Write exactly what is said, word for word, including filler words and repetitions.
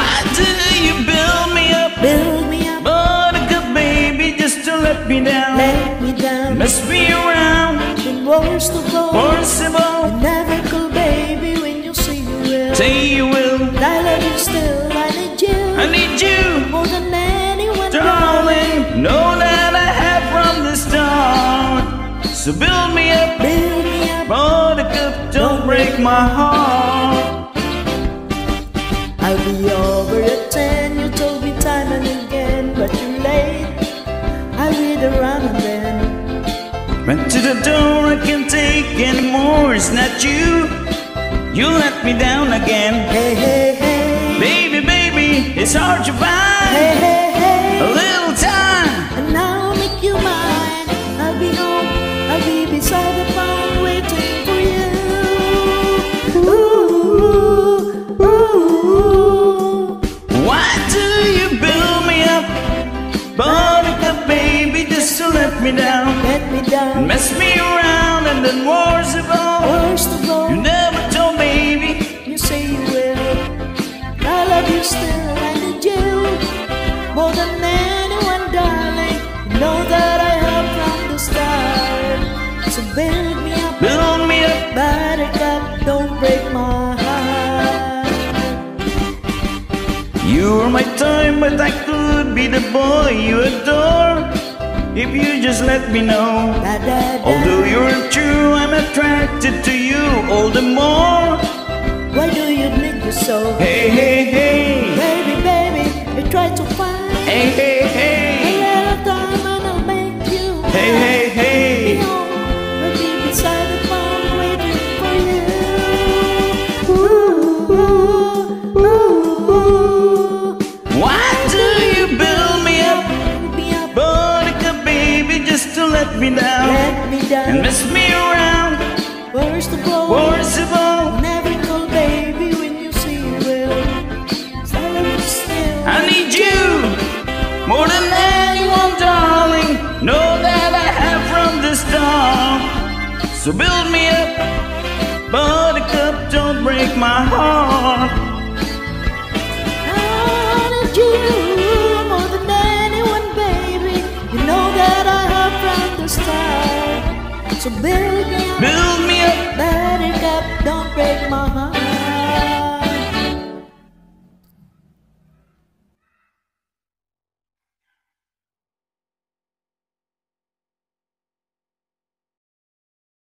Why do you build me up? Build me up, Buttercup baby, just to let me down. let me down. Mess me around, Then worst of all, worst of all. you never call baby when you say you will. Say you will, And I love you still, I need you I need you, more than anyone, darling. Know that I have from the start. So build me up, Build me up, Buttercup, don't break my heart. I'll be over at ten, you told me time and again, but you're late, I'll read around and then. Went to the door, I can't take anymore. It's not you, you let me down again. Hey, hey, hey, Baby, baby, it's hard to find hey, hey, hey. a little time. And now I'll make you mine. I'll be home, I'll be beside the phone waiting for you. Ooh, ooh. Why do you build me up, Buttercup baby, just to let me down? Let me down, Mess me around and then worst of all, worst of all, you never told baby. you say you will. I love you still, I need you more than anyone, darling. You know that I have from the start. So build me up, Build me up, Buttercup, don't break my heart. you are my time, but I could be the boy you adore if you just let me know. Da, da, da. Although you're true, I'm attracted to you all the more. Why do you need me so? Hey, hey, hey, Baby, baby, you try to find hey, hey, a hey, little time and I'll make you hey, hey, be hey. home. I'll be beside the phone waiting for you. Ooh, ooh, ooh. Why do you build me up, Build me up, Buttercup baby, just to let me down let me and down. mess me around? Worst of all, Worst of all, never call baby when you say you will. So I love you still. I need you more than anyone, darling. Know that I have from the start. So build me up, Buttercup, don't break my heart. I need you more than anyone, baby. You know that I have from the start. So build me up, Build me up, Buttercup, don't break my heart.